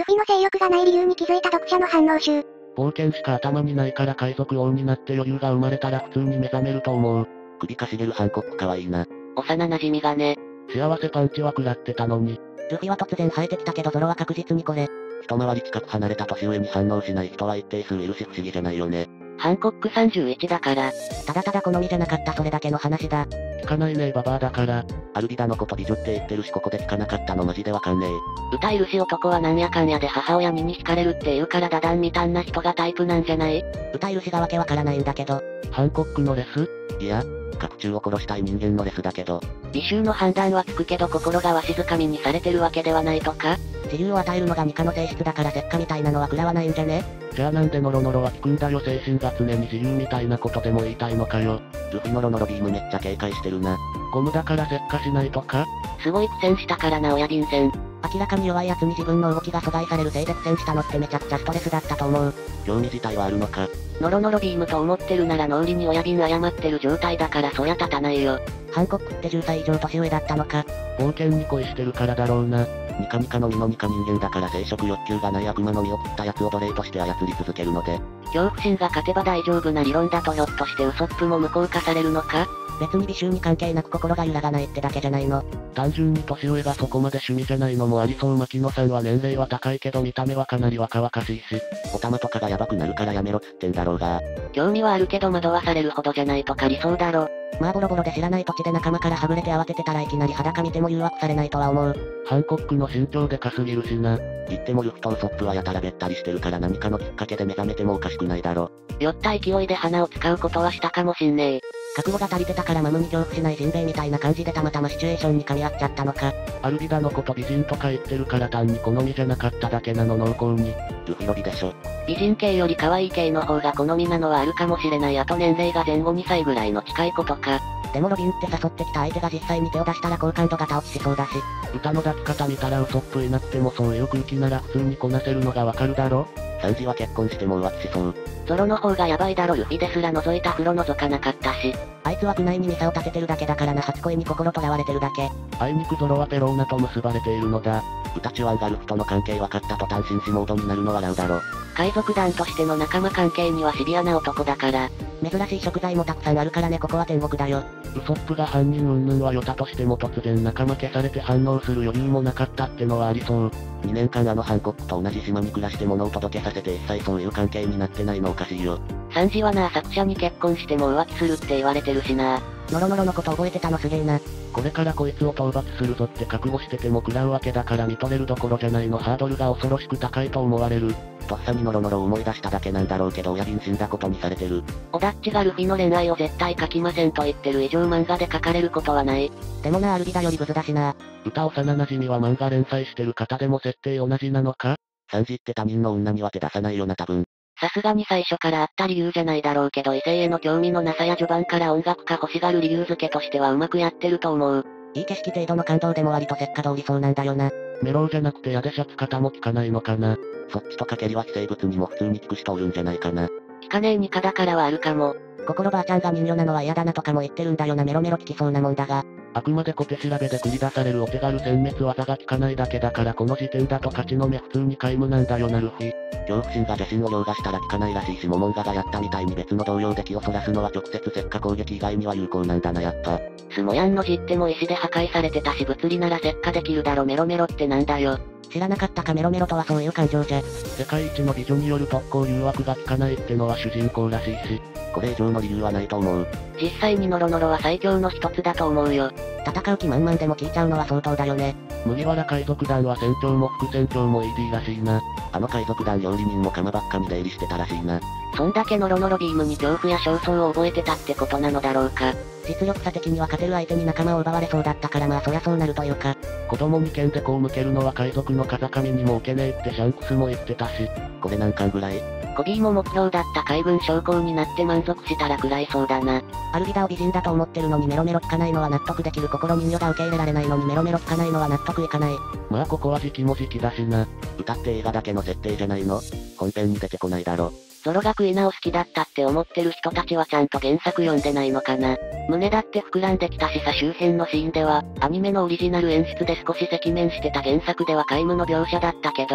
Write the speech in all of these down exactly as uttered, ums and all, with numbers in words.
ルフィの性欲がない理由に気づいた読者の反応集。 冒険しか頭にないから海賊王になって余裕が生まれたら普通に目覚めると思う。 首かしげるハンコックかわいいな。 幼馴染がね。 幸せパンチは食らってたのに。 ルフィは突然生えてきたけどゾロは確実にこれ。 一回り近く離れた年上に反応しない人は一定数いるし不思議じゃないよね。 ハンコックさんじゅういちだから。 ただただ好みじゃなかったそれだけの話だ。 聞かないねえババアだから。 アルビダのこと美女って言ってるしここで聞かなかったのマジでわかんねえ。 歌いるし男はなんやかんやで母親にに惹かれるって言うからダダンみたんな人がタイプなんじゃない？ 歌いるしがわけわからないんだけど。 ハンコックのレス？ いや、甲冑を殺したい人間のレスだけど。 美醜の判断はつくけど心がわしづかみにされてるわけではないとか？ 自由を与えるのがニカの性質だから石化みたいなのは食らわないんじゃね？ じゃあなんでノロノロは聞くんだよ精神が常に自由みたいなことでも言いたいのかよ。 ルフィノロノロビームめっちゃ警戒してるな。 ゴムだから石化しないとか？ すごい苦戦したからな親便戦。 明らかに弱い奴に自分の動きが阻害されるせいで苦戦したのってめちゃくちゃストレスだったと思う。 興味自体はあるのか。 ノロノロビームと思ってるなら脳裏に親便謝ってる状態だからそりゃ立たないよ。 ハンコックってじゅっさい以上年上だったのか。 冒険に恋してるからだろうな。 ニカニカの実のニカ人間だから生殖欲求がない悪魔の実を食った奴を奴隷として操り続けるので。 恐怖心が勝てば大丈夫な理論だとひょっとしてウソップも無効化されるのか？ 別に美醜に関係なく心が揺らがないってだけじゃないの。 単純に年上がそこまで趣味じゃないのもありそう。牧野さんは年齢は高いけど見た目はかなり若々しいし。 お玉とかがヤバくなるからやめろっつってんだろうが。 興味はあるけど惑わされるほどじゃないとか理想だろ。 まあボロボロで知らない土地で仲間からはぐれて慌ててたらいきなり裸見ても誘惑されないとは思う。 ハンコックの身長でかすぎるしな。 言ってもルフィとウソップはやたらべったりしてるから何かのきっかけで目覚めてもおかしくないだろ。 酔った勢いで鼻を使うことはしたかもしんねえ。 覚悟が足りてたからマムに恐怖しないジンベエみたいな感じでたまたまシチュエーションに噛み合っちゃったのか。 アルビダのこと美人とか言ってるから単に好みじゃなかっただけなの濃厚に。 ルフィロビでしょ。 美人系より可愛い系の方が好みなのはあるかもしれない。あと年齢が前後にさいぐらいの近いことか。 でもロビンって誘ってきた相手が実際に手を出したら好感度が倒ちしそうだし。 歌の抱き方見たらウソップいなくてもそういう空気なら普通にこなせるのがわかるだろ。 サンジは結婚しても浮気しそう。 ゾロの方がヤバいだろ。ルフィですら覗いた風呂覗かなかったし。 あいつは苦内にミサを立ててるだけだからな。初恋に心とらわれてるだけ。 あいにくゾロはペローナと結ばれているのだ。 歌チュアンがルフとの関係分かった途端紳士モードになるのは笑うだろ。 海賊団としての仲間関係にはシビアな男だから。 珍しい食材もたくさんあるからね。ここは天国だよ。 ウソップが犯人云々はヨタとしても突然仲間消されて反応する余裕もなかったってのはありそう。 にねんかんあのハンコックと同じ島に暮らして物を届けさせて一切そういう関係になってないのおかしいよ。 サンジはな作者に結婚しても浮気するって言われてるしな。 ノロノロのこと覚えてたのすげえな。 これからこいつを討伐するぞって覚悟してても食らうわけだから見とれるどころじゃないの。ハードルが恐ろしく高いと思われる。 とっさにノロノロ思い出しただけなんだろうけど親瓶死んだことにされてる。 オダッチがルフィの恋愛を絶対書きませんと言ってる以上漫画で書かれることはない。 でもなアルビダよりブスだしな。 歌幼馴染は漫画連載してる方でも設定同じなのか？ サンジって他人の女には手出さないよな多分。 さすがに最初からあった理由じゃないだろうけど異性への興味のなさや序盤から音楽家欲しがる理由付けとしてはうまくやってると思う。 いい景色程度の感動でも割とせっか通りそうなんだよな。 メロウじゃなくて矢でシャツ型も効かないのかな。 そっちとかけりは非生物にも普通に効く人おるんじゃないかな。 効かねえニカだからはあるかも。 心ばあちゃんが人魚なのは嫌だなとかも言ってるんだよな。メロメロ効きそうなもんだが。 あくまで小手調べで繰り出されるお手軽殲滅技が効かないだけだからこの時点だと勝ちの目普通に皆無なんだよなルフィ。 恐怖心が邪神を凌駕したら効かないらしいしモモンガがやったみたいに別の動揺で気をそらすのは直接石化攻撃以外には有効なんだなやっぱ。 スモヤンの実っても石で破壊されてたし物理なら石化できるだろ。メロメロってなんだよ。 知らなかったか。メロメロとはそういう感情じゃ。 世界一の美女による特攻誘惑が効かないってのは主人公らしいし。 これ以上の理由はないと思う。 実際にノロノロは最強の一つだと思うよ。 戦う気満々でも効いちゃうのは相当だよね。 麦わら海賊団は船長も副船長も イーディー らしいな。 あの海賊団料理人も釜ばっかに出入りしてたらしいな。 そんだけノロノロビームに恐怖や焦燥を覚えてたってことなのだろうか。 実力差的には勝てる相手に仲間を奪われそうだったからまあそりゃそうなるというか。 子供に剣でこう向けるのは海賊の風上にも置けねえってシャンクスも言ってたし。 これ何巻ぐらい？ コビーも目標だった海軍将校になって満足したらくらいそうだな。 アルビダを美人だと思ってるのにメロメロ効かないのは納得できる。心人魚が受け入れられないのにメロメロ効かないのは納得いかない。 まあここは時期も時期だしな。 歌って映画だけの設定じゃないの？本編に出てこないだろ。 ゾロがクイナを好きだったって思ってる人たちはちゃんと原作読んでないのかな。胸だって膨らんできたしさ。周辺のシーンでは、アニメのオリジナル演出で少し赤面してた。原作では皆無の描写だったけど、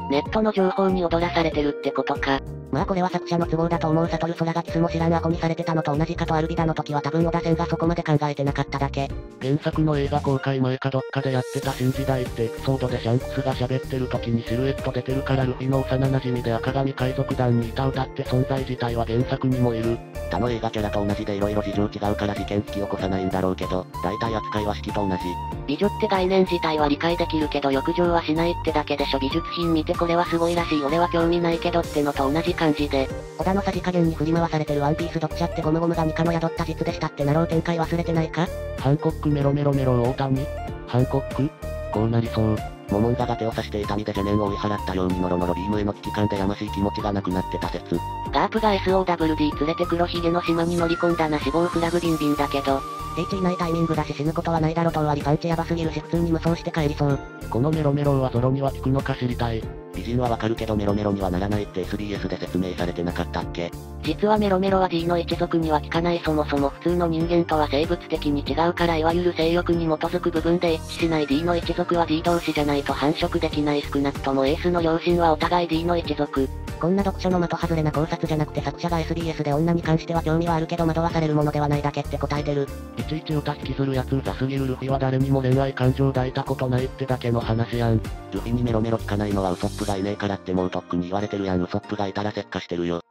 ネットの情報に踊らされてるってことか。 まあこれは作者の都合だと思う。悟空がキスも知らんアホにされてたのと同じかと。アルビダの時は多分小田先がそこまで考えてなかっただけ。 原作の映画公開前かどっかでやってた新時代ってエピソードでシャンクスが喋ってる時にシルエット出てるからルフィの幼馴染で赤髪海賊団にいた歌って存在自体は原作にもいる。 他の映画キャラと同じで色々事情違うから事件引き起こさないんだろうけど、大体扱いは式と同じ。 美女って概念自体は理解できるけど浴場はしないってだけでしょ。美術品見てこれはすごいらしい俺は興味ないけどってのと同じ感じで。 小田のさじ加減に振り回されてるワンピース読者ってゴムゴムがニカの宿った実でしたってナロー展開忘れてないか？ ハンコックメロメロメロ大谷？ハンコック？こうなりそう。 モモンガが手を差して痛みで邪念を追い払ったようにノロノロビームへの危機感でやましい気持ちがなくなってた説。 ガープが エスオーダブリューディー 連れて黒ひげの島に乗り込んだな。死亡フラグビンビンだけど。 リーチいないタイミングだし死ぬことはないだろと終わりパンチヤバすぎるし普通に無双して帰りそう。 このメロメロはゾロには効くのか知りたい。 美人はわかるけどメロメロにはならないって エスビーエス で説明されてなかったっけ？ 実はメロメロは D の一族には効かない。そもそも普通の人間とは生物的に違うからいわゆる性欲に基づく部分で一致しない D の一族は D 同士じゃないと繁殖できない。少なくともエースの両親はお互い D の一族。 こんな読書の的外れな考察じゃなくて作者が エスビーエス で女に関しては興味はあるけど惑わされるものではないだけって答えてる。 いちいち歌引きするやつうざすぎる。ルフィは誰にも恋愛感情抱いたことないってだけの話やん。 ルフィにメロメロ聞かないのはウソップがいねえからってもうとっくに言われてるやん。ウソップがいたら石化してるよ。